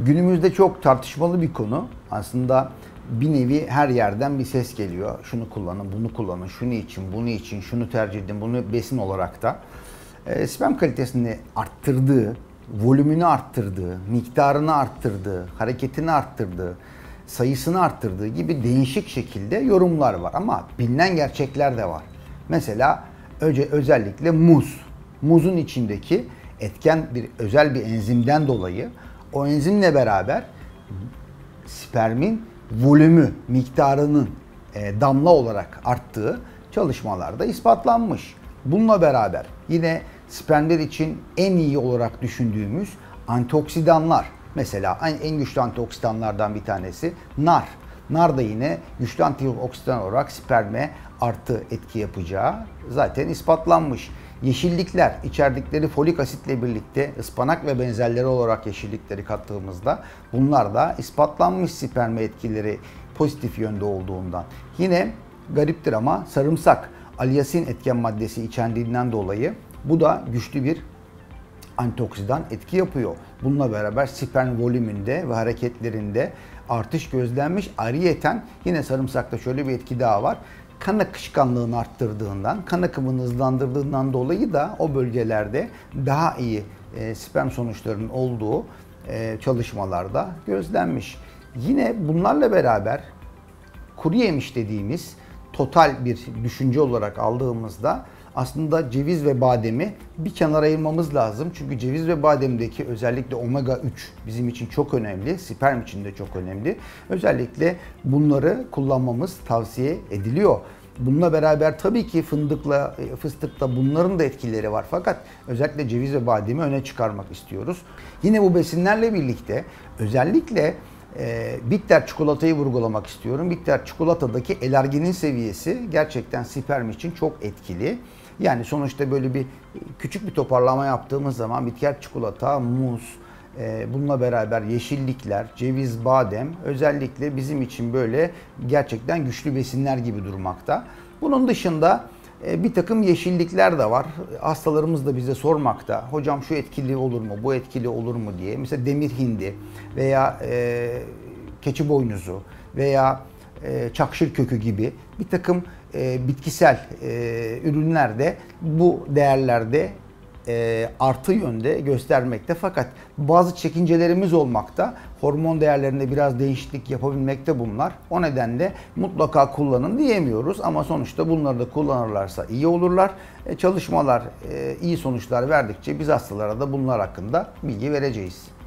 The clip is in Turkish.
Günümüzde çok tartışmalı bir konu. Aslında bir nevi her yerden bir ses geliyor. Şunu kullanın, bunu kullanın, şunu için, bunu için, şunu tercih edin, bunu besin olarak da. Sperm kalitesini arttırdığı, volümünü arttırdığı, miktarını arttırdığı, hareketini arttırdığı, sayısını arttırdığı gibi değişik şekilde yorumlar var. Ama bilinen gerçekler de var. Mesela özellikle muz. Muzun içindeki etken özel bir enzimden dolayı o enzimle beraber spermin volümü, miktarının damla olarak arttığı çalışmalarda ispatlanmış. Bununla beraber yine spermler için en iyi olarak düşündüğümüz antioksidanlar. Mesela en güçlü antioksidanlardan bir tanesi nar. Nar da yine güçlü antioksidan olarak sperme artı etki yapacağı zaten ispatlanmış. Yeşillikler, içerdikleri folik asitle birlikte ıspanak ve benzerleri olarak yeşillikleri kattığımızda bunlar da ispatlanmış sperme etkileri pozitif yönde olduğundan. Yine gariptir ama sarımsak, alyasin etken maddesi içerdiğinden dolayı bu da güçlü bir antioksidan etki yapıyor. Bununla beraber sperm volümünde ve hareketlerinde artış gözlenmiş. Ayrıyeten yine sarımsakta şöyle bir etki daha var. Kan akışkanlığını arttırdığından, kan akımını hızlandırdığından dolayı da o bölgelerde daha iyi sperm sonuçlarının olduğu çalışmalarda gözlenmiş. Yine bunlarla beraber kuru yemiş dediğimiz total bir düşünce olarak aldığımızda aslında ceviz ve bademi bir kenara ayırmamız lazım. Çünkü ceviz ve bademdeki özellikle omega 3 bizim için çok önemli, sperm için de çok önemli. Özellikle bunları kullanmamız tavsiye ediliyor. Bununla beraber tabii ki fındıkla, fıstıkla bunların da etkileri var. Fakat özellikle ceviz ve bademi öne çıkarmak istiyoruz. Yine bu besinlerle birlikte özellikle bitter çikolatayı vurgulamak istiyorum. Bitter çikolatadaki elarginin seviyesi gerçekten sperm için çok etkili. Yani sonuçta böyle bir küçük bir toparlama yaptığımız zaman bitter çikolata, muz, bununla beraber yeşillikler, ceviz, badem özellikle bizim için böyle gerçekten güçlü besinler gibi durmakta. Bunun dışında bir takım yeşillikler de var. Hastalarımız da bize sormakta. Hocam şu etkili olur mu, bu etkili olur mu diye. Mesela demir hindi veya keçi boynuzu veya çakşır kökü gibi bir takım bitkisel ürünler de bu değerlerde artı yönde göstermekte. Fakat bazı çekincelerimiz olmakta. Hormon değerlerinde biraz değişiklik yapabilmekte bunlar. O nedenle mutlaka kullanın diyemiyoruz ama sonuçta bunları da kullanırlarsa iyi olurlar. Çalışmalar iyi sonuçlar verdikçe biz hastalara da bunlar hakkında bilgi vereceğiz.